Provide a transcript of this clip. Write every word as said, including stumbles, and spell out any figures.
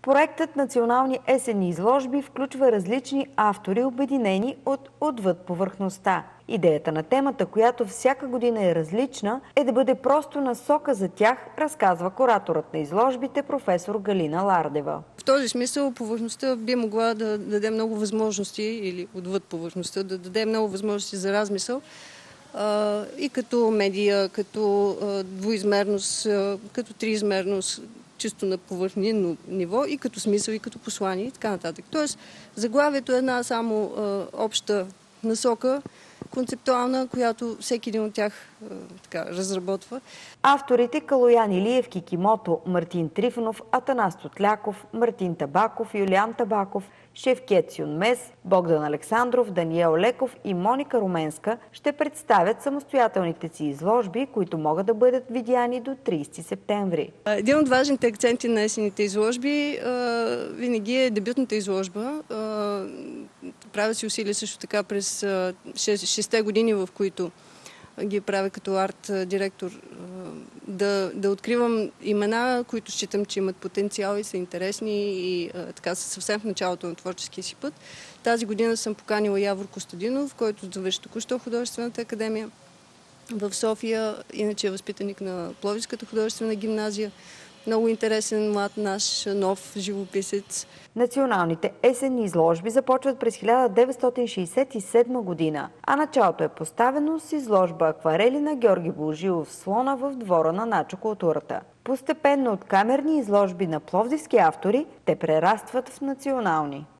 Проектът Национални есенни изложби включва различни автори, обединени от отвъд повърхността. Идеята на темата, която всяка година е различна, е да бъде просто насока за тях, разказва кураторът на изложбите професор Галина Лардева. В този смисъл повърхността би могла да даде много възможности, или отвъд повърхността, да даде много възможности за размисъл и като медия, като двуизмерност, като триизмерност, чисто на повърхнено ниво, и като смисъл, и като послание, и така нататък. Тоест, заглавието е една само а, обща насока, концептуална, която всеки един от тях а, така, разработва. Авторите Калоян Илиев, Кикимото, Мартин Трифонов, Атанас Тотляков, Мартин Табаков, Юлиан Табаков, Шевкет Сюнмес, Богдан Александров, Даниел Леков и Моника Руменска ще представят самостоятелните си изложби, които могат да бъдат видяни до тридесети септември. Един от важните акценти на есенните изложби а, винаги е дебютната изложба. А, правя си усилия също така през шестте години, в които ги правя като арт-директор, да, да откривам имена, които считам, че имат потенциал и са интересни и а, така са съвсем в началото на творческия си път. Тази година съм поканила Явор Костадинов, който завърши току-що художествената академия в София, иначе е възпитаник на Пловдивската художествена гимназия. Много интересен, млад, наш, нов живописец. Националните есенни изложби започват през хиляда деветстотин шейсет и седма година, а началото е поставено с изложба акварели на Георги Божилов Слона в двора на Начо културата. Постепенно от камерни изложби на пловдивски автори те прерастват в национални.